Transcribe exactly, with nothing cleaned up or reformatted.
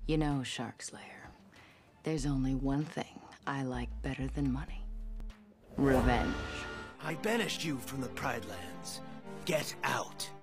You know, Shark Slayer, there's only one thing I like better than money. Revenge. I banished you from the Pride Lands. Get out.